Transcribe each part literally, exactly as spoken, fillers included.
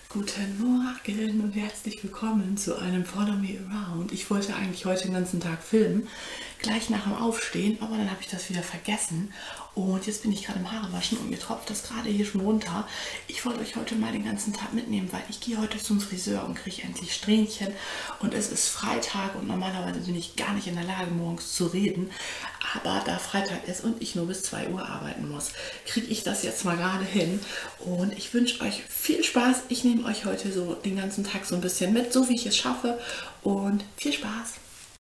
Guten Morgen und herzlich willkommen zu einem Follow Me Around. Ich wollte eigentlich heute den ganzen Tag filmen, gleich nach dem Aufstehen, aber dann habe ich das wieder vergessen. Und jetzt bin ich gerade im Haarewaschen und mir tropft das gerade hier schon runter. Ich wollte euch heute mal den ganzen Tag mitnehmen, weil ich gehe heute zum Friseur und kriege endlich Strähnchen. Und es ist Freitag und normalerweise bin ich gar nicht in der Lage, morgens zu reden. Aber da Freitag ist und ich nur bis zwei Uhr arbeiten muss, kriege ich das jetzt mal gerade hin. Und ich wünsche euch viel Spaß. Ich nehme euch heute so den ganzen Tag so ein bisschen mit, so wie ich es schaffe. Und viel Spaß!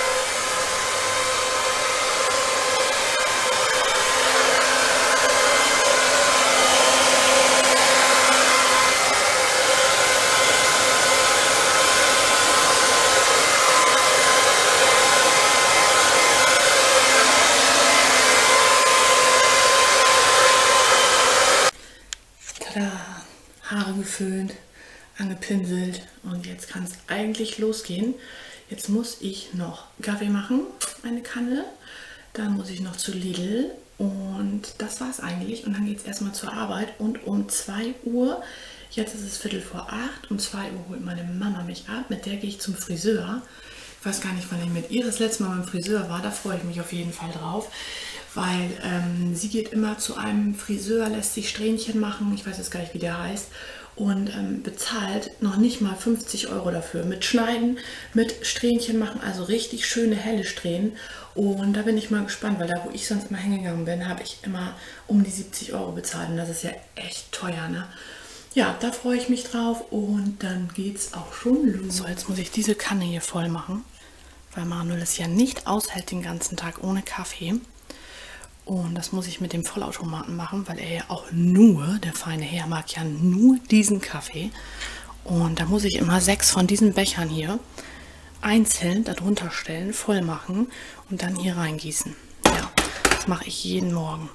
Tada! Haare geföhnt, angepinselt und jetzt kann es eigentlich losgehen. Jetzt muss ich noch Kaffee machen, eine Kanne. Dann muss ich noch zu Lidl und das war es eigentlich. Und dann geht es erstmal zur Arbeit und um zwei Uhr, jetzt ist es Viertel vor acht, um zwei Uhr holt meine Mama mich ab. Mit der gehe ich zum Friseur. Ich weiß gar nicht, wann ich mit ihr das letzte Mal beim Friseur war. Da freue ich mich auf jeden Fall drauf. Weil ähm, sie geht immer zu einem Friseur, lässt sich Strähnchen machen, ich weiß jetzt gar nicht, wie der heißt, und ähm, bezahlt noch nicht mal fünfzig Euro dafür. Mit Schneiden, mit Strähnchen machen, also richtig schöne helle Strähnen. Und da bin ich mal gespannt, weil da, wo ich sonst immer hingegangen bin, habe ich immer um die siebzig Euro bezahlt. Und das ist ja echt teuer, ne? Ja, da freue ich mich drauf und dann geht's auch schon los. So, jetzt muss ich diese Kanne hier voll machen, weil Manuel es ja nicht aushält den ganzen Tag ohne Kaffee. Und das muss ich mit dem Vollautomaten machen, weil er ja auch nur, der feine Herr mag ja nur diesen Kaffee. Und da muss ich immer sechs von diesen Bechern hier einzeln darunter stellen, voll machen und dann hier reingießen. Ja, das mache ich jeden Morgen.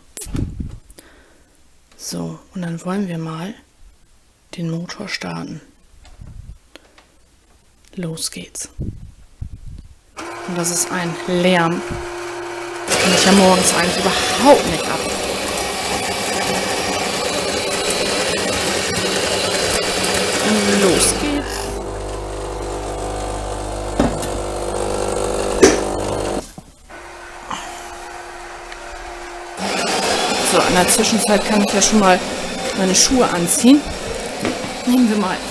So, und dann wollen wir mal den Motor starten. Los geht's. Und das ist ein Lärm. Das kann ich ja morgens eigentlich überhaupt nicht ab. Und los geht's. So, in der Zwischenzeit kann ich ja schon mal meine Schuhe anziehen. Nehmen wir mal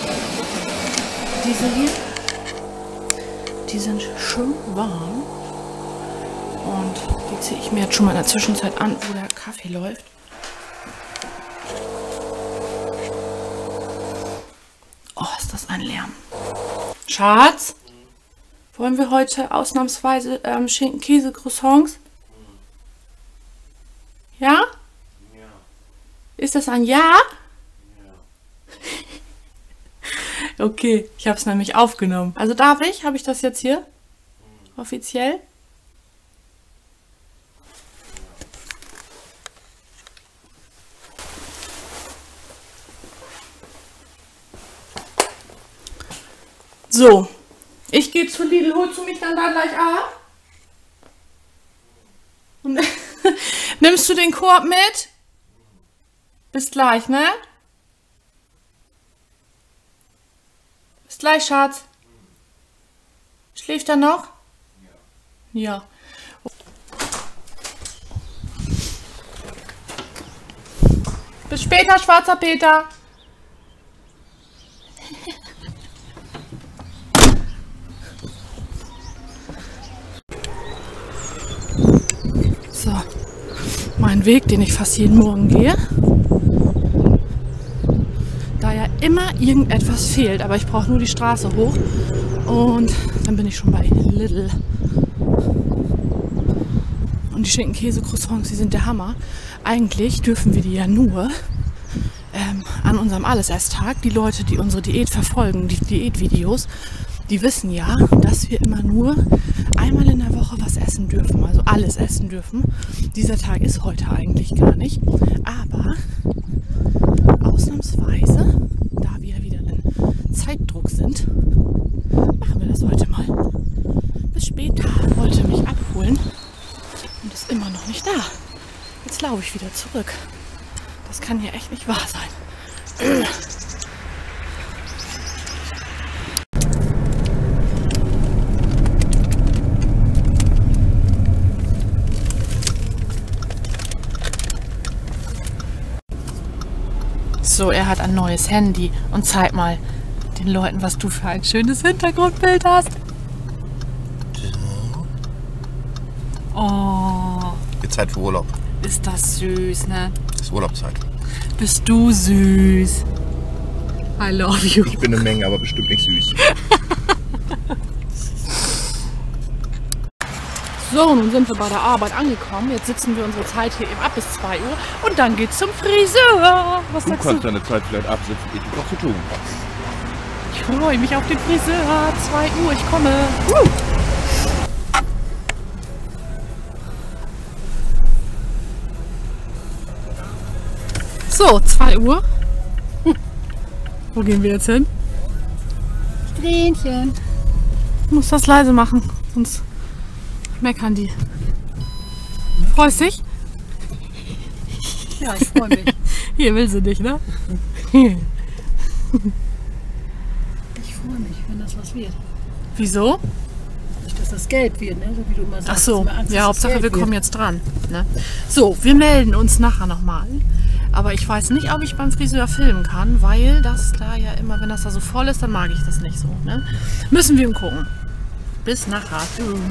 diese hier. Die sind schön warm. Und die ziehe ich mir jetzt schon mal in der Zwischenzeit an, wo der Kaffee läuft. Oh, ist das ein Lärm. Schatz, wollen wir heute ausnahmsweise ähm, Schinken-Käse-Croissants? Ja? Ja. Ist das ein Ja? Ja. Okay, ich habe es nämlich aufgenommen. Also darf ich? Habe ich das jetzt hier? Offiziell? So, ich gehe zu Lidl, holst du mich dann da gleich ab? Und nimmst du den Korb mit? Bis gleich, ne? Bis gleich, Schatz. Schläft er noch? Ja. Ja. Bis später, schwarzer Peter. So, mein Weg, den ich fast jeden Morgen gehe, da ja immer irgendetwas fehlt, aber ich brauche nur die Straße hoch und dann bin ich schon bei Lidl. Und die Schinken-Käse-Croissants, die sind der Hammer. Eigentlich dürfen wir die ja nur ähm, an unserem Allesesstag. Die Leute, die unsere Diät verfolgen, die Diätvideos, die wissen ja, dass wir immer nur einmal in der Woche was essen dürfen, also alles essen dürfen. Dieser Tag ist heute eigentlich gar nicht, aber ausnahmsweise, da wir wieder in Zeitdruck sind, machen wir das heute mal. Bis später. Wollte mich abholen und ist immer noch nicht da. Jetzt laufe ich wieder zurück. Das kann ja echt nicht wahr sein. So, er hat ein neues Handy. Und zeig mal den Leuten, was du für ein schönes Hintergrundbild hast. Oh. Jetzt Zeit für Urlaub. Ist das süß, ne? Ist Urlaubszeit. Bist du süß. I love you. Ich bin eine Menge, aber bestimmt nicht süß. So, nun sind wir bei der Arbeit angekommen. Jetzt sitzen wir unsere Zeit hier eben ab bis zwei Uhr. Und dann geht's zum Friseur. Was Du sagst kannst du? deine Zeit vielleicht absitzen, ich hab noch zu tun. Ich freue mich auf den Friseur. zwei Uhr, ich komme. Uh. So, zwei Uhr. Hm. Wo gehen wir jetzt hin? Strähnchen. Ich muss das leise machen, sonst meckern die. Freust dich? Ja, ich freue mich. Hier will sie nicht, ne? Ich freue mich, wenn das was wird. Wieso? Nicht, dass das Geld wird, ne? So wie du immer sagst. Ach so, dass immer Angst, ja, dass Hauptsache das wir Geld kommen wird. jetzt dran. Ne? So, wir melden uns nachher nochmal. Aber ich weiß nicht, ob ich beim Friseur filmen kann, weil das da ja immer, wenn das da so voll ist, dann mag ich das nicht so. Ne? Müssen wir ihm gucken. Bis nachher.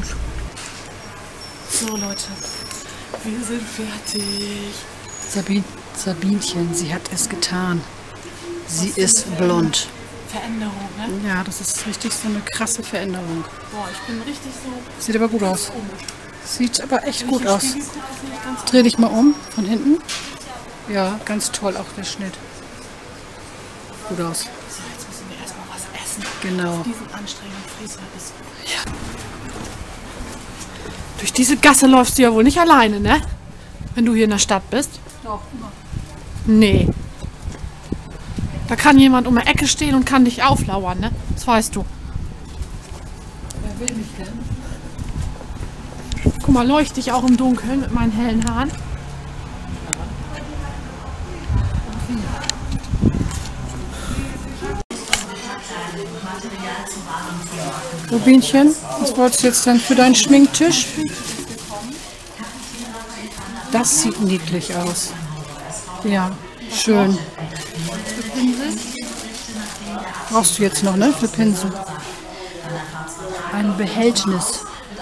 So, Leute, wir sind fertig. Sabin, Sabinchen, sie hat es getan. Sie ist blond. Veränderung, ne? Ja, das ist richtig so eine krasse Veränderung. Boah, ich bin richtig so Sieht aber gut aus. Sieht aber echt gut Wenn ich aus. in den Spiegel gucke, sehe ich ganz Dreh dich mal um, von hinten. Ja, ganz toll auch der Schnitt. Gut aus. So, jetzt müssen wir erstmal was essen. Genau. Diesen anstrengenden Friseur ist. Ja. Durch diese Gasse läufst du ja wohl nicht alleine, ne? Wenn du hier in der Stadt bist. Doch, immer. Nee. Da kann jemand um die Ecke stehen und kann dich auflauern, ne? Das weißt du. Wer will mich denn? Guck mal, leuchte ich auch im Dunkeln mit meinen hellen Haaren. Rubinchen, was wolltest du jetzt denn für deinen Schminktisch? Das sieht niedlich aus. Ja, schön. Brauchst du jetzt noch, ne? Für Pinsel. Ein Behältnis.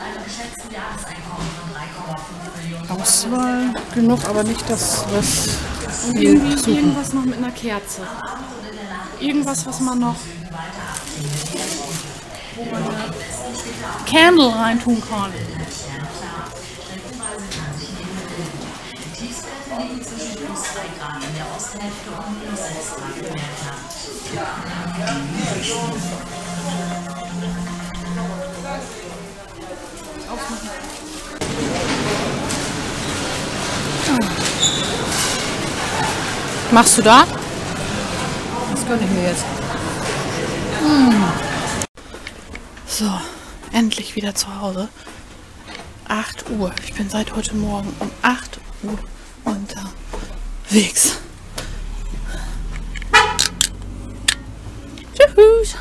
Auswahl genug, aber nicht das, was Und wir irgendwie suchen. irgendwas noch mit einer Kerze. Irgendwas, was man noch. Wo man eine Candle reintun kann. Machst du da? Das gönne ich mir jetzt. So, endlich wieder zu Hause. acht Uhr. Ich bin seit heute Morgen um acht Uhr unterwegs. Tschüss.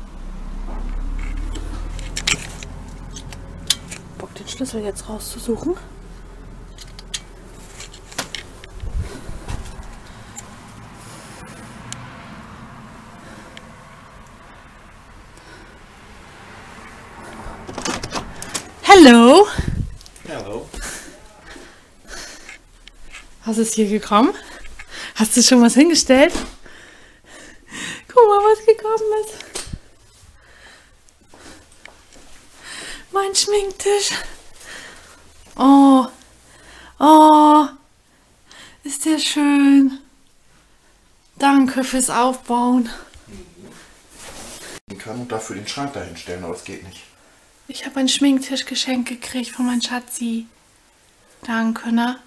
Bock, den Schlüssel jetzt rauszusuchen. Hallo. Hallo. Was ist hier gekommen? Hast du schon was hingestellt? Guck mal, was gekommen ist. Mein Schminktisch. Oh. Oh. Ist der schön. Danke fürs Aufbauen. Ich kann und dafür den Schrank dahin stellen, aber es geht nicht. Ich habe einen Schminktisch geschenkt gekriegt von meinem Schatzi. Danke, ne?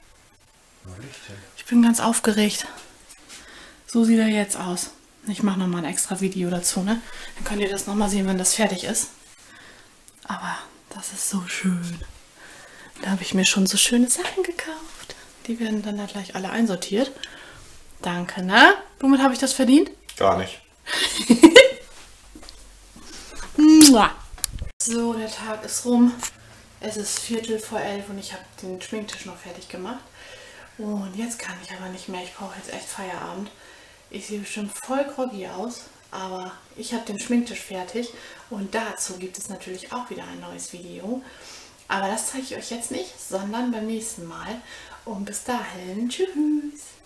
Ich bin ganz aufgeregt. So sieht er jetzt aus. Ich mache nochmal ein extra Video dazu, ne? Dann könnt ihr das nochmal sehen, wenn das fertig ist. Aber das ist so schön. Da habe ich mir schon so schöne Sachen gekauft. Die werden dann da gleich alle einsortiert. Danke, ne? Womit habe ich das verdient? Gar nicht. Mua. So, der Tag ist rum. Es ist Viertel vor elf und ich habe den Schminktisch noch fertig gemacht. Und jetzt kann ich aber nicht mehr. Ich brauche jetzt echt Feierabend. Ich sehe bestimmt voll groggy aus, aber ich habe den Schminktisch fertig und dazu gibt es natürlich auch wieder ein neues Video. Aber das zeige ich euch jetzt nicht, sondern beim nächsten Mal. Und bis dahin, tschüss!